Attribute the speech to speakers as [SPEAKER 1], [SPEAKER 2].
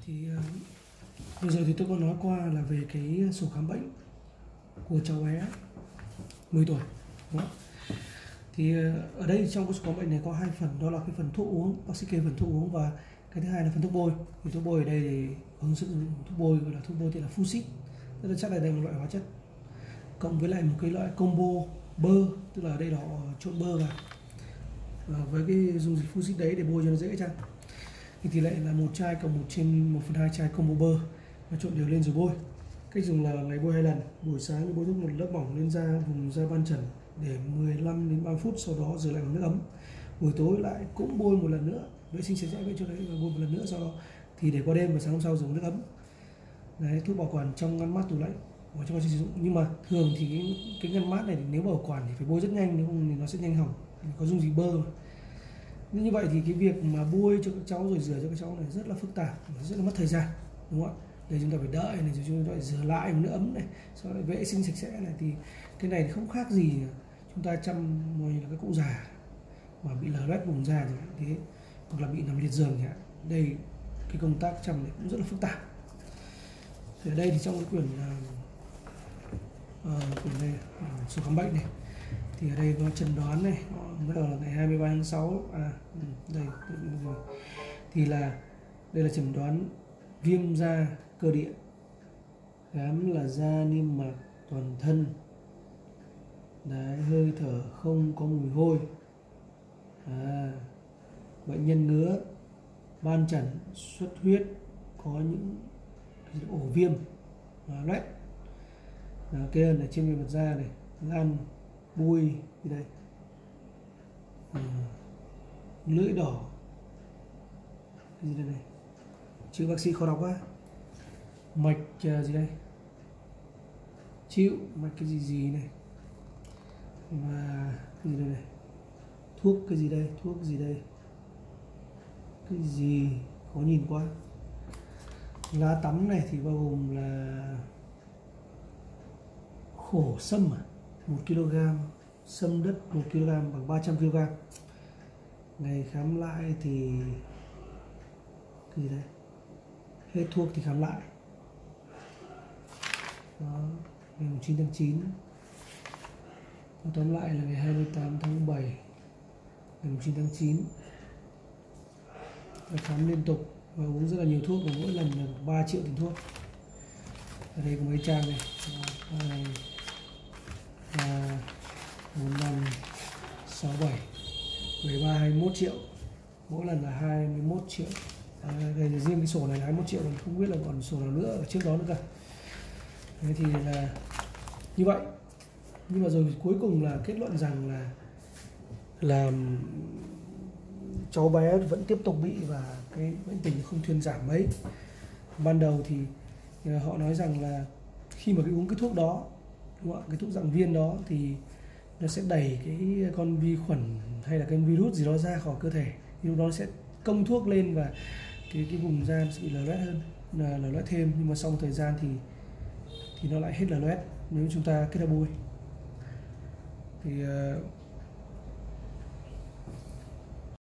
[SPEAKER 1] Thì vừa rồi thì tôi có nói qua là về cái sổ khám bệnh của cháu bé 10 tuổi. Đó. Thì ở đây trong cái sổ khám bệnh này có hai phần, đó là cái phần thuốc uống, bác sĩ kê phần thuốc uống, và cái thứ hai là phần thuốc bôi. Thì thuốc bôi ở đây thì ứng dụng thuốc bôi gọi là thuốc bôi thì là Fusit, tức là chắc là đây là một loại hóa chất cộng với lại một cái loại combo bơ, tức là ở đây là họ trộn bơ vào với cái dung dịch Fusit đấy để bôi cho nó dễ chăng. Thì tỷ lệ là một chai cộng 1/1/2 chai combo bơ và trộn đều lên rồi bôi. Cách dùng là ngày bôi 2 lần, buổi sáng thì bôi thuốc một lớp mỏng lên da vùng da ban trần để 15 đến 30 phút, sau đó rửa lại bằng nước ấm. Buổi tối lại cũng bôi một lần nữa, vệ sinh sạch sẽ vậy cho đấy, và bôi một lần nữa, sau đó thì để qua đêm và sáng hôm sau dùng nước ấm. Đấy, thuốc bảo quản trong ngăn mát tủ lạnh và trong quá trình sử dụng. Nhưng mà thường thì cái ngăn mát này nếu bảo quản thì phải bôi rất nhanh, nếu không thì nó sẽ nhanh hỏng, có dung dịch bơ mà. Như vậy thì cái việc mà bôi cho các cháu rồi rửa cho các cháu này rất là phức tạp, rất là mất thời gian, đúng không ạ? Đây chúng ta phải đợi này, rồi chúng ta phải rửa lại bằng nước ấm này, sau đó vệ sinh sạch sẽ này, thì cái này thì không khác gì chúng ta chăm là cái cụ già mà bị lở loét vùng da thì thế, hoặc là bị nằm liệt giường nhỉ. Đây cái công tác chăm này cũng rất là phức tạp. Thì ở đây thì trong cái quyển này, sổ khám bệnh này, thì ở đây có chẩn đoán này, bắt đầu là ngày 23 tháng 6 đây thì là đây là chẩn đoán viêm da cơ địa, khám là da niêm mạc toàn thân, đấy, hơi thở không có mùi hôi, bệnh nhân ngứa, ban trần, xuất huyết, có những ổ viêm, loét, kê ơn ở trên bề mặt da này, gan, bôi gì đây, lưỡi đỏ, cái gì đây này, chữ bác sĩ khó đọc quá, mạch gì đây, chịu mạch cái gì này, và cái gì đây này, thuốc cái gì đây, thuốc gì đây, cái gì khó nhìn quá. Lá tắm này thì bao gồm là khổ sâm 1 kg, sâm đất 1 kg bằng 300 kg. Ngày khám lại thì cái gì đây, hết thuốc thì khám lại. Đó, ngày 9 tháng 9. Tóm lại là ngày 28 tháng 7, ngày 9 tháng 9. Và khám liên tục và uống rất là nhiều thuốc, và mỗi lần là 3 triệu tiền thuốc. Ở đây có mấy trang này, 2, 3, 4, 5, 6, 7, 13, 21 triệu, mỗi lần là 21 triệu. Đây là riêng cái sổ này là 21 triệu, còn không biết là còn sổ nào nữa ở trước đó nữa cả. Thế thì là như vậy. Nhưng mà rồi cuối cùng là kết luận rằng là cháu bé vẫn tiếp tục bị, và cái bệnh tình không thuyên giảm mấy. Ban đầu thì họ nói rằng là khi mà uống cái thuốc đó, đúng không? Cái thuốc dạng viên đó thì nó sẽ đẩy cái con vi khuẩn hay là cái virus gì đó ra khỏi cơ thể, thì lúc đó nó sẽ công thuốc lên và cái vùng da sẽ bị lở loét hơn, lở loét thêm. Nhưng mà sau một thời gian thì nó lại hết lở loét nếu chúng ta kết hợp bôi. Thì